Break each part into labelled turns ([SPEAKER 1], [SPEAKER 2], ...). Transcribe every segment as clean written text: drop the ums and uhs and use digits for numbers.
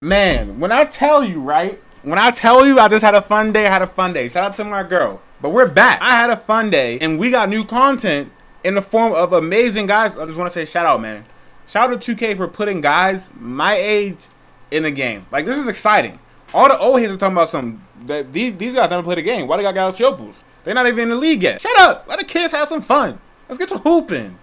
[SPEAKER 1] Man, when I tell you, right? When I tell you I just had a fun day, I had a fun day. Shout out to my girl. But we're back. I had a fun day, and we got new content in the form of amazing guys. I just want to say shout out, man. Shout out to 2K for putting guys my age in the game. Like, this is exciting. All the old heads are talking about something. These guys never played a game. Why they got Galaxiopus? They're not even in the league yet. Shut up. Let the kids have some fun. Let's get to hooping.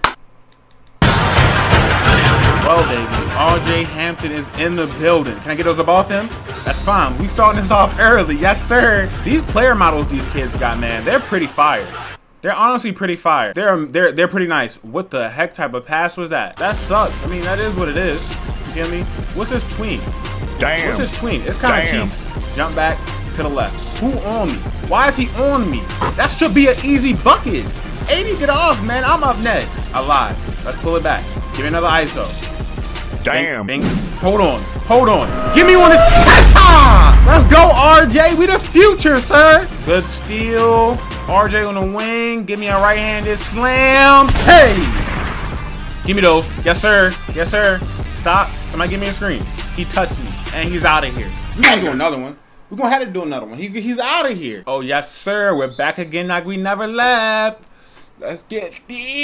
[SPEAKER 1] Well, baby, RJ Hampton is in the building. Can I get those up off him? That's fine. We saw this off early. Yes, sir. These player models these kids got, man, they're pretty fire. They're honestly pretty fire. They're pretty nice. What the heck type of pass was that? That sucks. I mean, that is what it is. You feel me? What's his tween?
[SPEAKER 2] Damn.
[SPEAKER 1] What's his tween? It's kind of cheeks. Jump back to the left. Who on me? Why is he on me? That should be an easy bucket. 80, get off, man. I'm up next. I lied. Let's pull it back. Give me another ISO.
[SPEAKER 2] Damn.
[SPEAKER 1] Bing, bing. Hold on. Hold on. Give me one of this. Let's go, RJ. We the future, sir. Good steal. RJ on the wing. Give me a right-handed slam. Hey. Give me those. Yes, sir. Yes, sir. Stop. Somebody give me a screen. He touched me, and he's out of here. We're going to do another one. We're going to have to do another one. He's out of here. Oh, yes, sir. We're back again like we never left. Let's get these.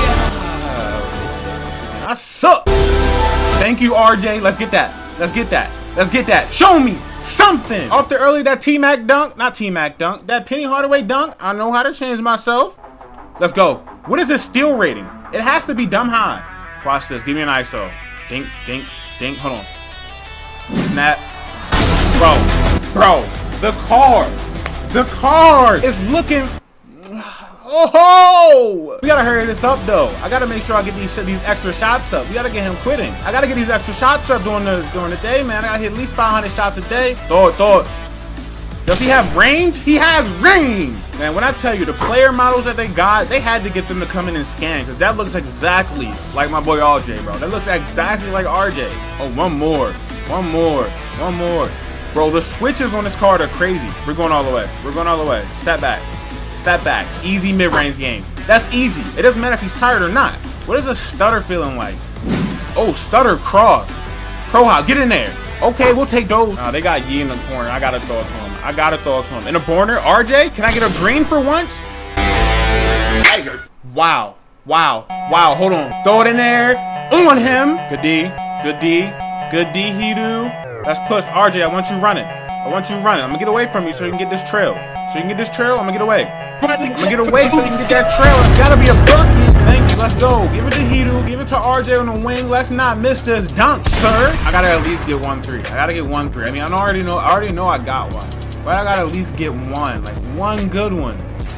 [SPEAKER 1] I suck. Thank you, RJ. Let's get that. Let's get that. Let's get that. Show me something. Off the early, that T-Mac dunk. Not T-Mac dunk. That Penny Hardaway dunk. I know how to change myself. Let's go. What is his steal rating? It has to be dumb high. Watch this. Give me an ISO. Dink, dink, dink. Hold on. Snap. Bro. The card is looking. Oh, we gotta hurry this up though. I gotta make sure I get these extra shots up. We gotta get him quitting. I gotta get these extra shots up during the day, man. I gotta hit at least 500 shots a day. Throw it. Does he have range? He has range. Man, when I tell you the player models that they got, they had to get them to come in and scan because that looks exactly like my boy RJ, bro. That looks exactly like RJ. Oh, one more. Bro, the switches on this card are crazy. We're going all the way. Step back. Easy mid-range game. That's easy. It doesn't matter if he's tired or not. What is a stutter feeling like? Oh, stutter cross. Pro hop, get in there. Okay, we'll take those. They got Yee in the corner. I gotta throw it to him. In a corner, RJ, can I get a green for once? Wow. Hold on. Throw it in there. On him. Good D, Hidu. Let's push. RJ, I want you running. I'm gonna get away from you so you can get this trail. I'm gonna get away. I'm gonna get away so you can get that trail. It's gotta be a bucket. Thank you. Let's go. Give it to Hidu. Give it to RJ on the wing. Let's not miss this dunk, sir. I gotta at least get 1-3. I mean, I already know I got one. But I gotta at least get one. Like one good one.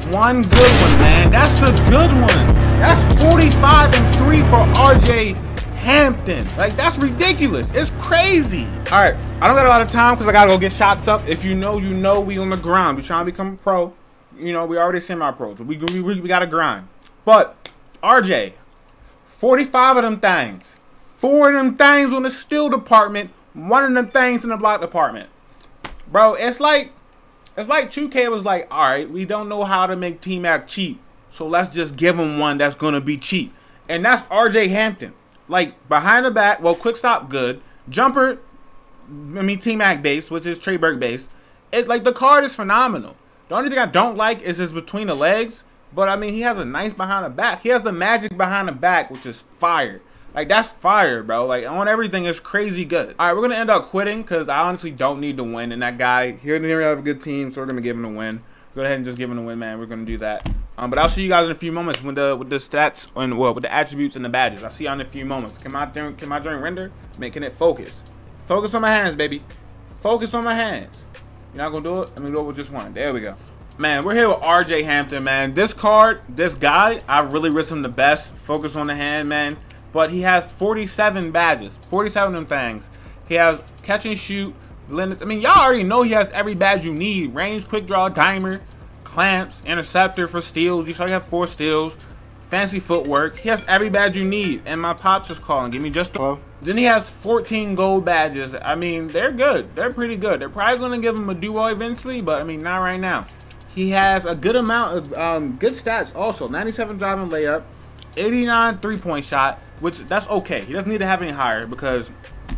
[SPEAKER 1] Man. That's the good one. That's 45-3 for RJ Hampton. Like, that's ridiculous. It's crazy. All right, I don't got a lot of time because I gotta go get shots up. If you know, we on the grind. We trying to become a pro. You know, we already semi-pros. We gotta grind. But RJ, 45 of them things. 4 of them things on the steal department. 1 of them things in the block department. Bro, it's like 2K was like, all right, we don't know how to make T-Mac cheap, so let's just give him one that's gonna be cheap, and that's RJ Hampton. Like, behind the back, well, quick stop, good. Jumper, I mean, T-Mac based, which is Trey Burke based. Like, the card is phenomenal. The only thing I don't like is his between the legs. But, I mean, he has a nice behind the back. He has the magic behind the back, which is fire. Like, that's fire, bro. Like, on everything, it's crazy good. All right, we're going to end up quitting because I honestly don't need to win. And that guy, here and there, we have a good team, so we're going to give him a win. Go ahead and just give him a win, man. We're going to do that. But I'll see you guys in a few moments with the stats and with the attributes and the badges. I'll see you in a few moments. Can my drink render? Making it focus. Focus on my hands, baby. Focus on my hands. You're not gonna do it? Let me do it with just one. There we go. Man, we're here with RJ Hampton, man. This card, this guy, I really wish him the best. Focus on the hand, man. But he has 47 badges. 47 of them things. He has catch and shoot. I mean, y'all already know he has every badge you need. Range, quick draw, dimer, clamps, interceptor for steals. You saw he have 4 steals. Fancy footwork. He has every badge you need. And my pops is calling. Give me just a... Then he has 14 gold badges. I mean, they're good. They're pretty good. They're probably going to give him a duo eventually, but I mean, not right now. He has a good amount of good stats also. 97 driving layup, 89 three-point shot, which that's okay. He doesn't need to have any higher because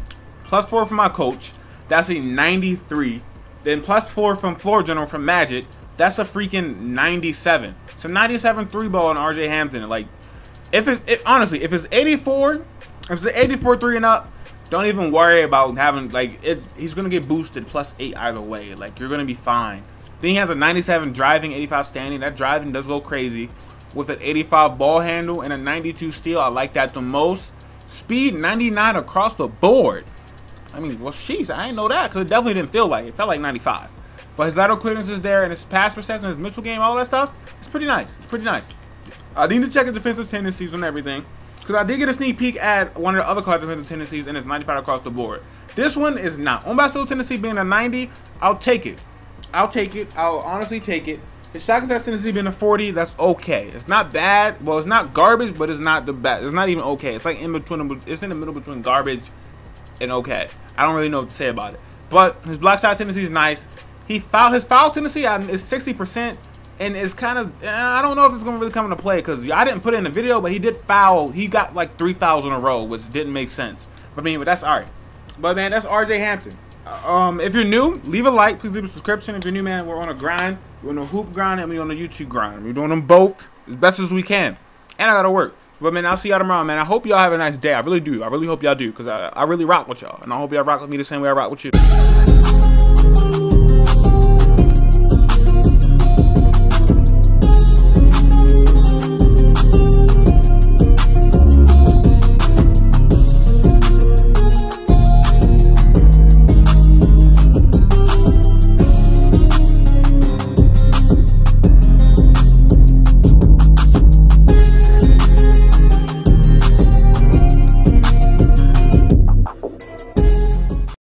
[SPEAKER 1] +4 from my coach. That's a 93. Then +4 from Floor General from Magic. That's a freaking 97. It's a 97 3-ball on RJ Hampton. Like, honestly, if it's 84, if it's an 84 3 and up, don't even worry about having, like, he's going to get boosted +8 either way. Like, you're going to be fine. Then he has a 97 driving, 85 standing. That driving does go crazy. With an 85 ball handle and a 92 steal, I like that the most. Speed, 99 across the board. I mean, well, sheesh, I didn't know that because it definitely didn't feel like it. It felt like 95. But his lateral clearance is there, and his pass perception, his mental game, all that stuff, it's pretty nice. It's pretty nice. I need to check his defensive tendencies on everything, because I did get a sneak peek at one of the other cards' defensive tendencies, and it's 95 across the board. This one is not. On-base tendency being a 90, I'll take it. I'll take it. I'll honestly take it. His shot contest tendency being a 40, that's okay. It's not bad. Well, it's not garbage, but it's not the bad. It's not even okay. It's like in between. It's in the middle between garbage and okay. I don't really know what to say about it. But his block shot tendency is nice. His foul tendency is 60%, and it's kind of, I don't know if it's going to really come into play because I didn't put it in the video, but he did foul. He got like 3 fouls in a row, which didn't make sense. But I mean, but that's all right. But man, that's RJ Hampton. If you're new, leave a like. Please leave a subscription. If you're new, man, we're on a grind. We're on a hoop grind, and we're on a YouTube grind. We're doing them both as best as we can. And I got to work. But man, I'll see y'all tomorrow, man. I hope y'all have a nice day. I really do. I really hope y'all do, because I really rock with y'all. And I hope y'all rock with me the same way I rock with you.